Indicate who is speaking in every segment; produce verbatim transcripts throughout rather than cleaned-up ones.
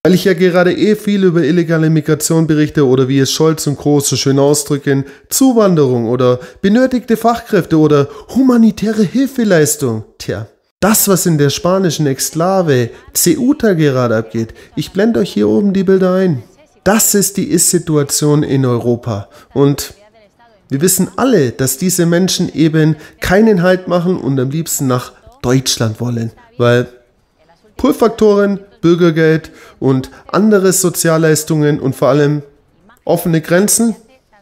Speaker 1: Weil ich ja gerade eh viel über illegale Migration berichte oder wie es Scholz und Co. so schön ausdrücken, Zuwanderung oder benötigte Fachkräfte oder humanitäre Hilfeleistung. Tja, das, was in der spanischen Exklave Ceuta gerade abgeht, ich blende euch hier oben die Bilder ein. Das ist die Ist-Situation in Europa. Und wir wissen alle, dass diese Menschen eben keinen Halt machen und am liebsten nach Deutschland wollen, weil Pull-Faktoren, Bürgergeld und andere Sozialleistungen und vor allem offene Grenzen,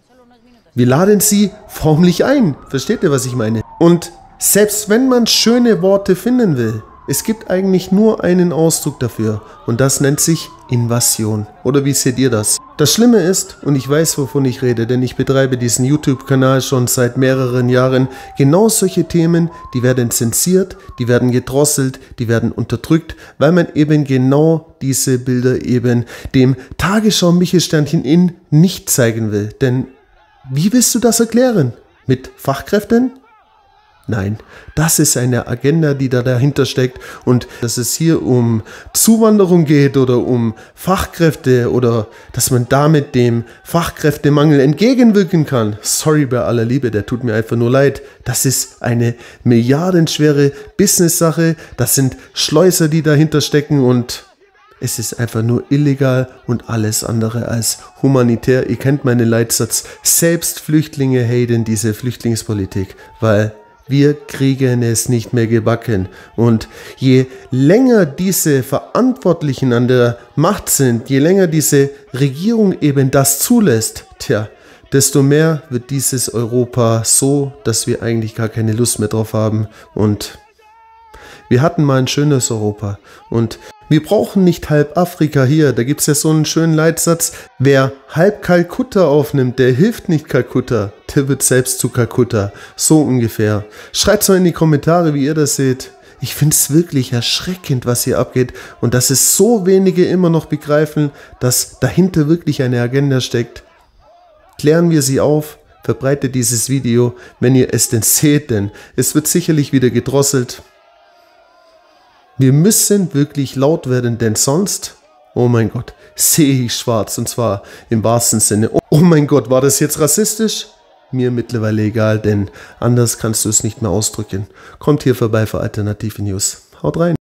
Speaker 1: wir laden sie förmlich ein. Versteht ihr, was ich meine? Und selbst wenn man schöne Worte finden will, es gibt eigentlich nur einen Ausdruck dafür und das nennt sich Invasion. Oder wie seht ihr das? Das Schlimme ist, und ich weiß, wovon ich rede, denn ich betreibe diesen YouTube-Kanal schon seit mehreren Jahren, genau solche Themen, die werden zensiert, die werden gedrosselt, die werden unterdrückt, weil man eben genau diese Bilder eben dem Tagesschau-Michelsternchen in nicht zeigen will. Denn wie willst du das erklären? Mit Fachkräften? Nein, das ist eine Agenda, die da dahinter steckt und dass es hier um Zuwanderung geht oder um Fachkräfte oder dass man damit dem Fachkräftemangel entgegenwirken kann. Sorry bei aller Liebe, der tut mir einfach nur leid. Das ist eine milliardenschwere Business-Sache, das sind Schleuser, die dahinter stecken und es ist einfach nur illegal und alles andere als humanitär. Ihr kennt meinen Leitsatz, selbst Flüchtlinge haten diese Flüchtlingspolitik, weil wir kriegen es nicht mehr gebacken. Und je länger diese Verantwortlichen an der Macht sind, je länger diese Regierung eben das zulässt, tja, desto mehr wird dieses Europa so, dass wir eigentlich gar keine Lust mehr drauf haben. Und wir hatten mal ein schönes Europa. Und wir brauchen nicht halb Afrika hier. Da gibt es ja so einen schönen Leitsatz. Wer halb Kalkutta aufnimmt, der hilft nicht Kalkutta. Der wird selbst zu Kalkutta. So ungefähr. Schreibt mal in die Kommentare, wie ihr das seht. Ich finde es wirklich erschreckend, was hier abgeht. Und dass es so wenige immer noch begreifen, dass dahinter wirklich eine Agenda steckt. Klären wir sie auf. Verbreitet dieses Video, wenn ihr es denn seht. Denn es wird sicherlich wieder gedrosselt. Wir müssen wirklich laut werden, denn sonst, oh mein Gott, sehe ich schwarz und zwar im wahrsten Sinne. Oh mein Gott, war das jetzt rassistisch? Mir mittlerweile egal, denn anders kannst du es nicht mehr ausdrücken. Kommt hier vorbei für Alternative News. Haut rein.